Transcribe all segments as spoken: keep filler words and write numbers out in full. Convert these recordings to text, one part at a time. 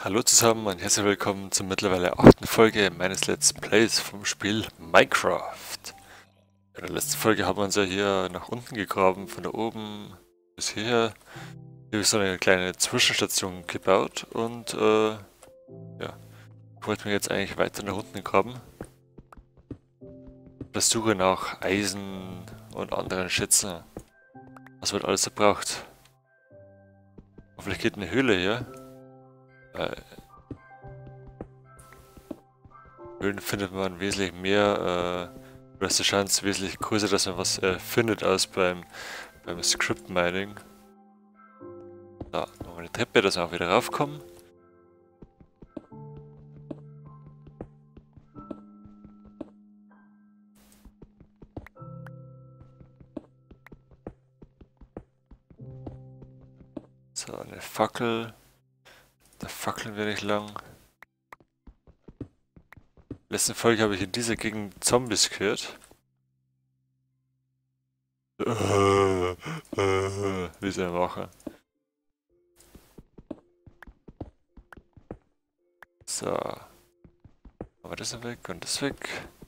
Hallo zusammen und herzlich willkommen zur mittlerweile achten Folge meines Let's Plays vom Spiel Minecraft. In der letzten Folge haben wir uns ja hier nach unten gegraben, von da oben bis hierher. Hier ist so eine kleine Zwischenstation gebaut und äh, ja, ich wollte mir jetzt eigentlich weiter nach unten graben. Auf der Suche nach Eisen und anderen Schätzen. Was wird alles verbraucht? Hoffentlich geht eine Höhle hier. Weil Höhlen findet man wesentlich mehr, äh, oder ist die Chance wesentlich größer, dass man was äh, findet, als beim, beim Script Mining. Da, machen wir eine Treppe, dass wir auch wieder raufkommen. So, eine Fackel. Da fackeln wir nicht lang. Letzte Folge habe ich in dieser Gegend Zombies gehört. Äh, äh, wie sie machen. So. Aber das ist weg und das weg.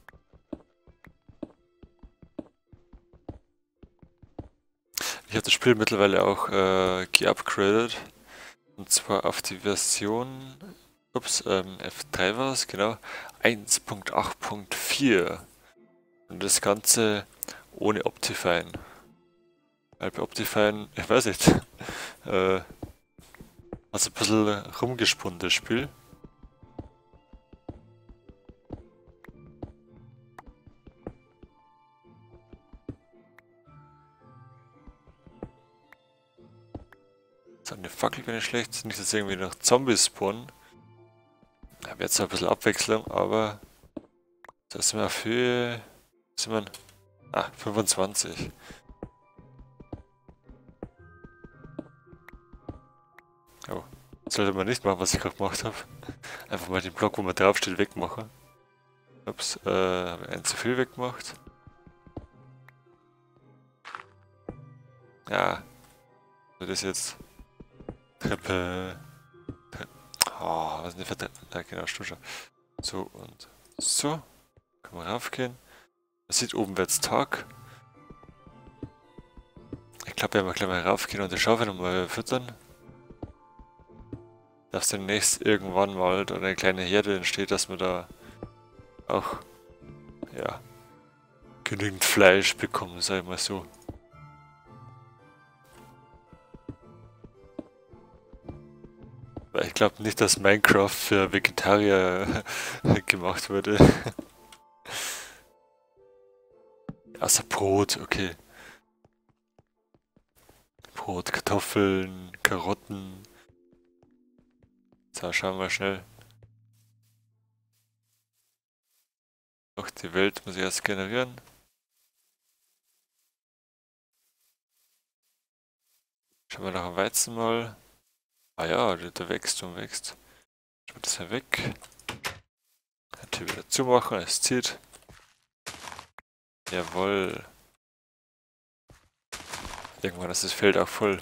Ich habe das Spiel mittlerweile auch äh, geupgradet. Und zwar auf die Version, ups, ähm, F drei war es, genau, eins Punkt acht Punkt vier. Und das Ganze ohne Optifine. Weil bei Optifine, ich weiß nicht, äh, hat so ein bisschen rumgesponnen, das Spiel. So, eine Fackel wäre nicht schlecht, nicht, dass irgendwie noch Zombies spawnen. Da wäre zwar ein bisschen Abwechslung, aber da sind wir auf Höhe, sind wir, ah, fünfundzwanzig. Oh, sollte man nicht machen, was ich gerade gemacht habe. Einfach mal den Block, wo man draufsteht, wegmachen. Ups, äh, habe ich einen zu viel weggemacht. Ja, so das jetzt. Treppe. Treppe. Oh, was ist denn für Treppe? Ja, genau, Stuscher. So und so. Können wir raufgehen. Man sieht, oben wird's Tag. Ich glaube, wir werden gleich mal raufgehen und die Schaufel nochmal füttern. Dass demnächst irgendwann mal da eine kleine Herde entsteht, dass wir da auch, ja, genügend Fleisch bekommen, sag ich mal so. Weil ich glaube nicht, dass Minecraft für Vegetarier gemacht wurde. Außer Brot, okay. Brot, Kartoffeln, Karotten. So, schauen wir schnell. Doch, die Welt muss ich erst generieren. Schauen wir nach dem Weizen mal. Ah ja, der, der wächst und wächst. Schauen wir das hier weg. Die Tür wieder zumachen, es zieht. Jawohl. Irgendwann ist das Feld auch voll.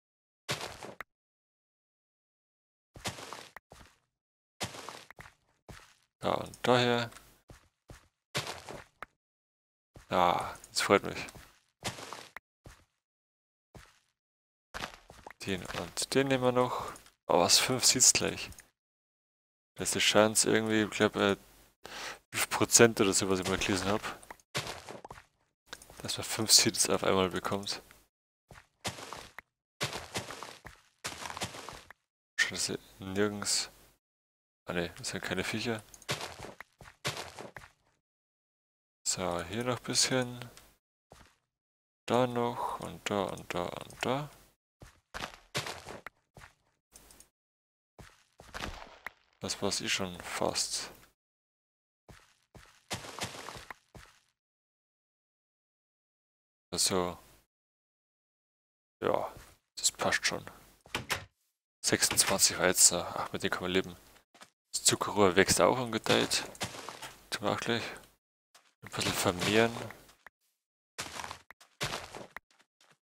Da und daher. Ja, das freut mich. Den und den nehmen wir noch. Oh, was? fünf Seeds gleich. Das ist die Chance irgendwie, ich glaube, äh, fünf Prozent oder so, was ich mal gelesen habe. Dass man fünf Seeds auf einmal bekommt. Schon, dass hier nirgends. Ah ne, das sind keine Viecher. So, hier noch ein bisschen. Da noch und da und da und da. Das war's eh schon fast. Also, ja, das passt schon. sechsundzwanzig Weizen, ach, mit denen kann man leben. Das Zuckerrohr wächst auch und gedeiht. Tun wir auch gleich. Ein bisschen vermehren.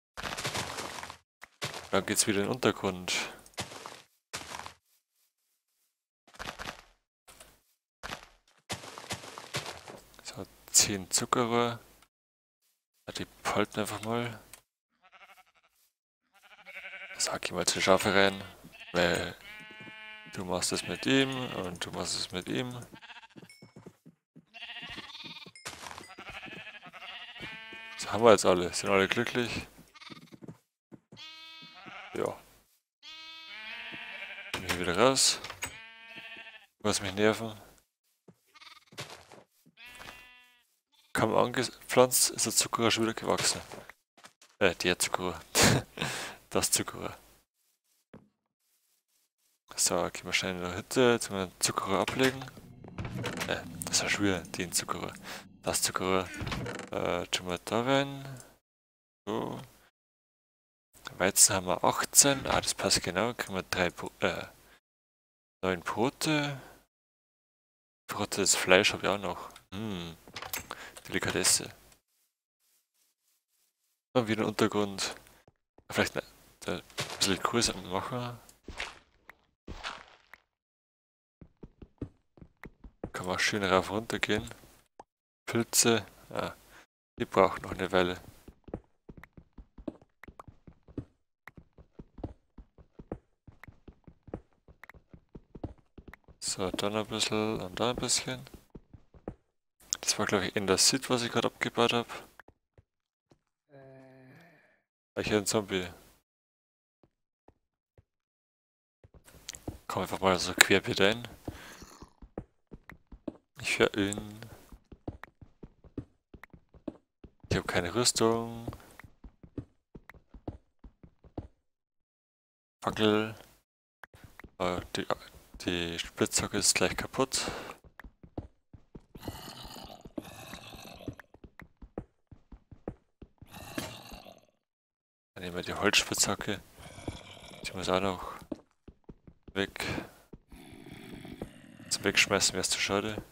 Dann geht's wieder in den Untergrund. zehn Zuckerrohr. Die behalten einfach mal. Sag ich mal zu Schafe rein, weil du machst es mit ihm und du machst es mit ihm. Das haben wir jetzt alle. Sind alle glücklich? Ja. Komm hier wieder raus. Was mich nerven. Kaum angepflanzt, ist der Zuckerrohr schon wieder gewachsen. Äh, der Zuckerrohr. Das Zuckerrohr. So, gehen wir schnell in die Hütte, jetzt mal den Zuckerrohr ablegen. Äh, das ist ja schon wieder den Zuckerrohr. Das Zuckerrohr. Äh, tun wir da rein. So. Weizen haben wir achtzehn. Ah, das passt genau. Kriegen wir drei, äh, neun Brote. Brote, das Fleisch habe ich auch noch. Hm. Delikatesse. Und wieder Untergrund. Vielleicht ne, ein bisschen größer machen. Kann man auch schön rauf runter gehen. Pilze. Ah, die brauchen noch eine Weile. So, dann ein bisschen und da ein bisschen. Das war, glaube ich, in der Sid, was ich gerade abgebaut habe. Ich höre einen Zombie. Komm einfach mal so querbeet ein. Ich höre ihn. Ich habe keine Rüstung. Fackel. Oh, die, die Spitzhacke ist gleich kaputt. Dann nehmen wir die Holzspitzhacke. Die muss auch noch weg. Zum Wegschmeißen wäre es zu schade.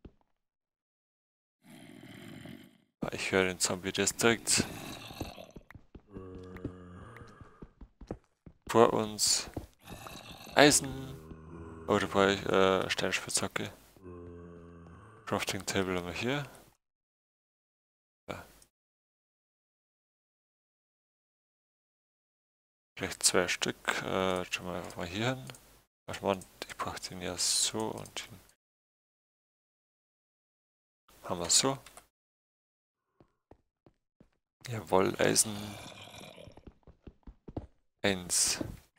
Ich höre den Zombie, der ist direkt vor uns. Eisen. Oh, da brauche ich äh, Steinspitzhacke. Crafting Table haben wir hier. Ja. Vielleicht zwei Stück. Äh, schauen wir einfach mal hier hin. Ich brauche den ja so und den haben wir so. Jawohl, Eisen. Eins,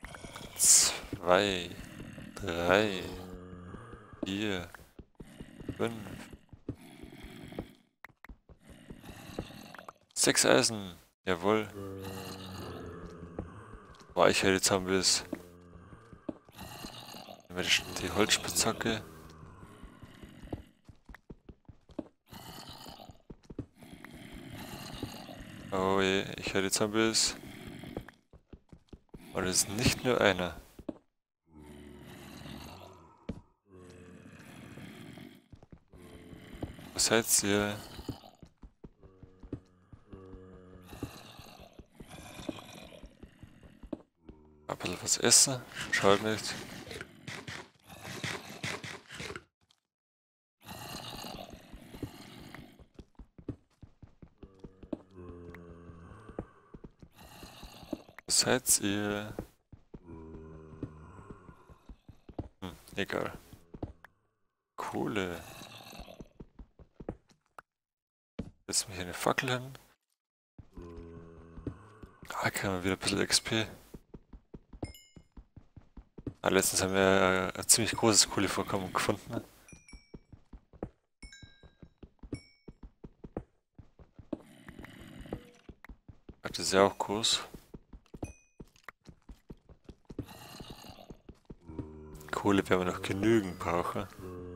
zwei, drei, vier, fünf, sechs Eisen. Jawohl. Boah, ich hätte Zombies. Nehmen wir die, die Holzspitzhacke. Oh je, ich höre die Zombies. Und es ist nicht nur einer. Was seid ihr? Ein bisschen was essen? Schaut nicht. Was seid ihr? Hm, egal. Kohle. Setz mich hier eine Fackel hin. Ah, kriegen wir wieder ein bisschen X P. Ah, letztens haben wir ein ziemlich großes Kohlevorkommen gefunden. Das ist ja auch groß. Kohle werden wir noch genügend brauchen.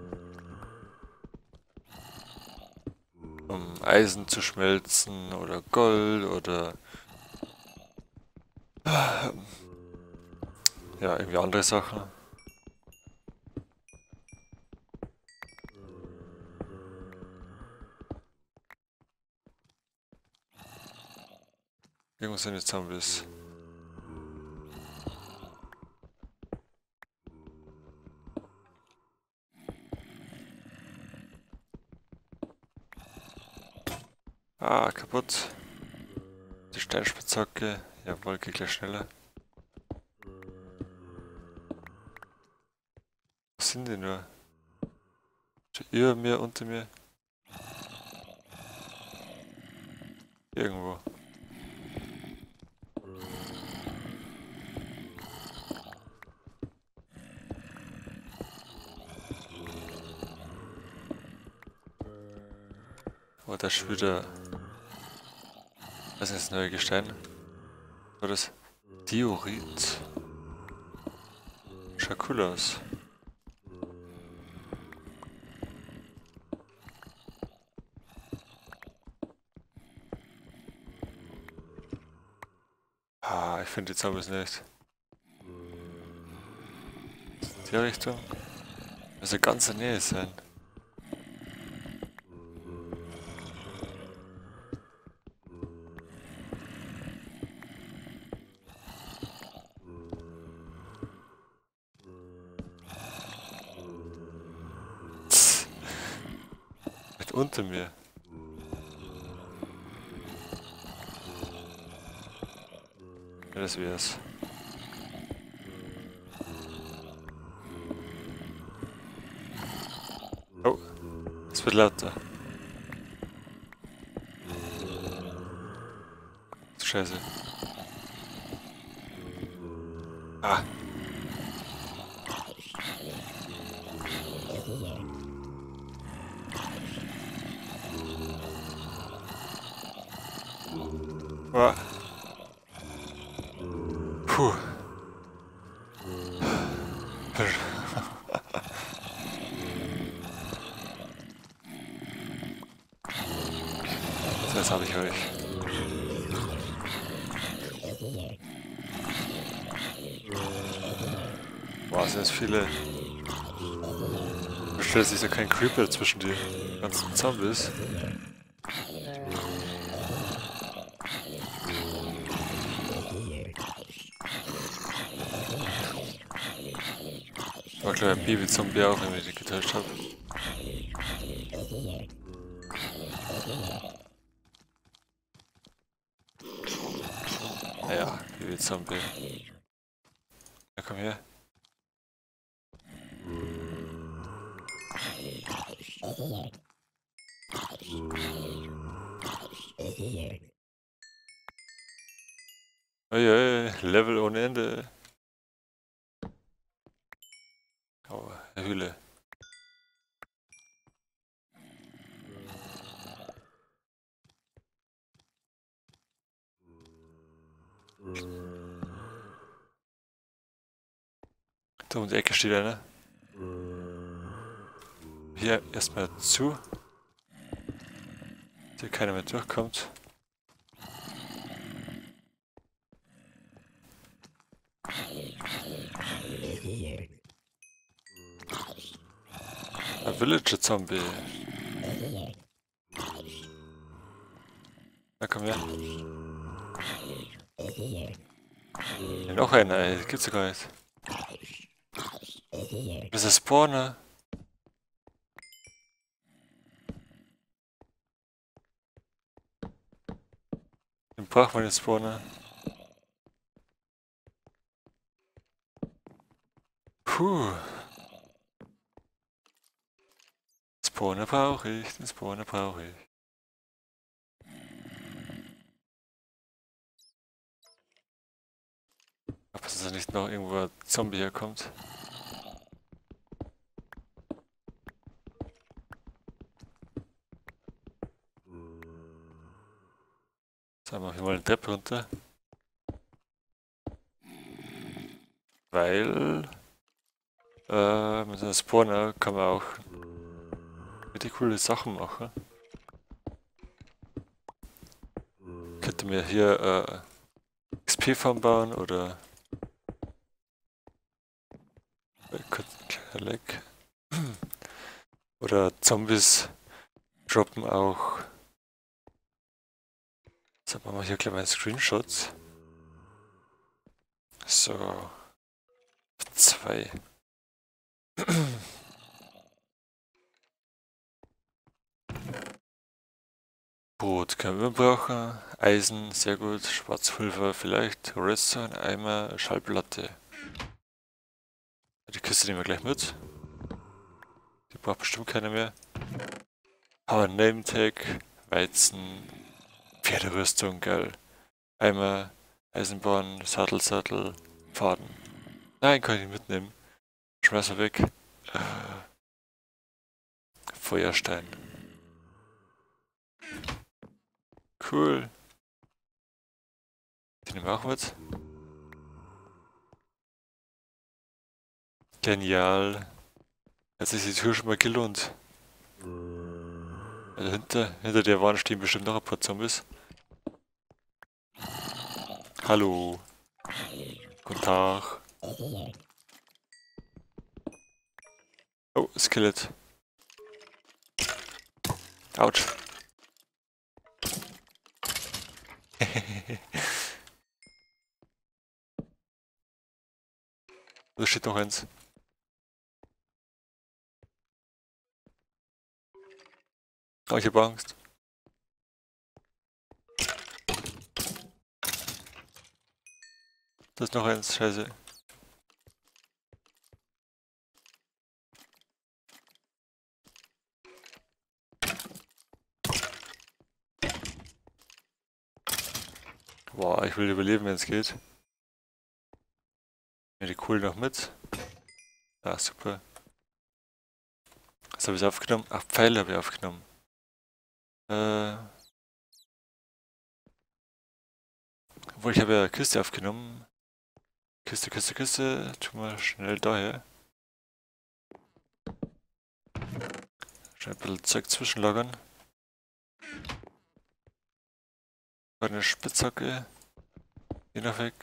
Um Eisen zu schmelzen oder Gold oder ja, irgendwie andere Sachen. Irgendwo sind die Zombies. kaputt. Die Steinspitzhacke. Jawohl, geht gleich schneller. Was sind die nur? Über mir, unter mir. Irgendwo. Oh, da ist wieder. Was ist das neue Gestein? War das Diorit? Schaut cool aus. Ah, ich finde die Zombies nicht. Die Richtung. Also ganz in der Nähe sein. Mit unter mir. Ja, das wär's. Oh, es wird lauter. Scheiße. Ah. Ah. Puh. So, jetzt habe ich euch. Boah, sind das viele. Da stellt sich da kein Creeper zwischen die ganzen Zombies. War klar, ein Baby-Zombie auch, wenn ich die getäuscht habe. Naja, Baby-Zombie. Ja, komm her. Uiui, Level ohne Ende. Oh, eine Höhle. Da um die Ecke steht einer. Hier erstmal zu. Dass hier keiner mehr durchkommt. Ein Villager-Zombie. Na komm her. Hier noch einer, ey. Das gibt's ja gar nicht. Das ist ein Spawner. Den braucht man den Spawner. Puh. Spawner brauche ich, den Spawner brauche ich. Aber dass da nicht noch irgendwo ein Zombie herkommt. So, machen wir mal eine Treppe runter. Weil äh, mit einem Spawner kann man auch richtig coole Sachen machen. Könnte mir hier äh, X P-Farm bauen oder Leck. Oder Zombies droppen auch. Jetzt machen wir hier gleich mal Screenshots. So. Zwei. Brot können wir brauchen. Eisen, sehr gut. Schwarzpulver vielleicht. Redstone, Eimer, Schallplatte. Die Kiste nehmen wir gleich mit. Die braucht bestimmt keiner mehr. Aber Name-Tag, Weizen, Pferderüstung, geil. Eimer, Eisenbahn, Sattel, Sattel, Faden. Nein, kann ich nicht mitnehmen. Schmeiß mal weg. Äh, Feuerstein. Cool. Den nehmen wir auch mit. Genial. Hat sich die Tür schon mal gelohnt. Also hinter, hinter der Wand stehen bestimmt noch ein paar Zombies. Hallo. Guten Tag. Oh, Skelett. Autsch. Da steht noch eins. Oh, ich hab Angst. Da ist noch eins, scheiße. Boah, ich will überleben, wenn es geht. Ja, die Kohle noch mit. Ah, super. Was habe ich aufgenommen? Ach, Pfeile habe ich aufgenommen. Äh. Obwohl, ich habe ja Kiste aufgenommen. Kiste, Kiste, Kiste. Tu mal schnell daher. Schnell ein bisschen Zeug zwischenlagern. Eine Spitzhacke. Geh noch weg.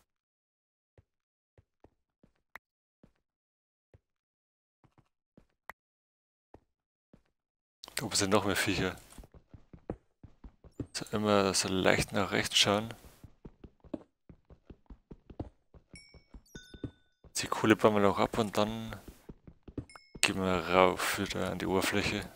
Oh, es sind noch mehr Viecher. So, immer so leicht nach rechts schauen. Die Kohle bauen wir noch ab und dann gehen wir rauf wieder an die Oberfläche.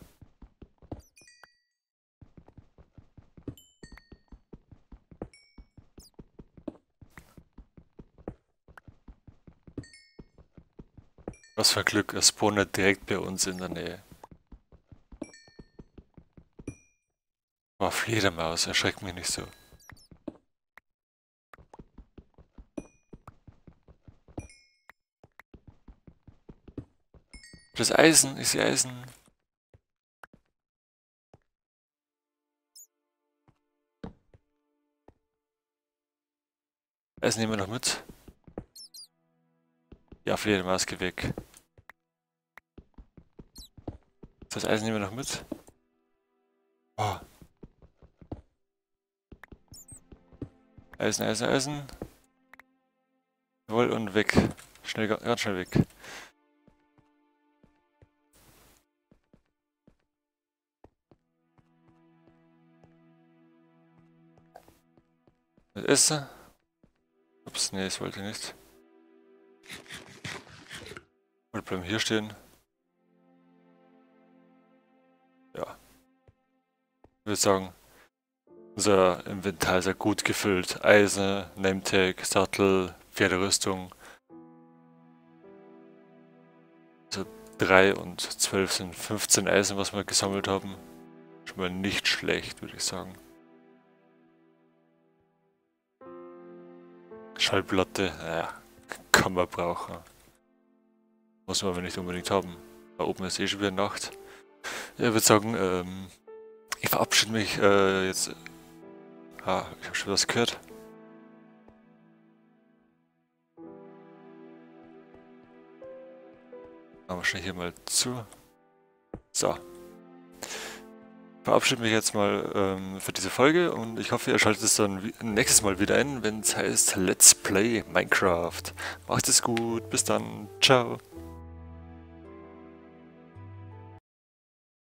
Was für ein Glück, er spawnt direkt bei uns in der Nähe. War Fledermaus, erschreckt mich nicht so. Das Eisen, ich sehe Eisen. Eisen nehmen wir noch mit. Ja, Fledermaus, geh weg. Das Eisen nehmen wir noch mit. Oh. Eisen, Eisen, Eisen. Jawohl, und weg. Schnell, ganz schnell weg. Das Essen. Ups, nee, das wollte ich nicht. Und bleiben hier stehen. Ja. Ich würde sagen, unser Inventar ist ja gut gefüllt. Eisen, Nametag, Sattel, Pferderüstung. Also drei und zwölf sind fünfzehn Eisen, was wir gesammelt haben. Schon mal nicht schlecht, würde ich sagen. Schallplatte, naja, kann man brauchen. Muss man aber nicht unbedingt haben. Da oben ist eh schon wieder Nacht. Ja, ich würde sagen, ähm, ich verabschiede mich äh, jetzt. Ah, ich habe schon was gehört. Machen wir schnell hier mal zu. So. Ich verabschiede mich jetzt mal ähm, für diese Folge und ich hoffe, ihr schaltet es dann nächstes Mal wieder ein, wenn es heißt Let's Play Minecraft. Macht es gut, bis dann, ciao.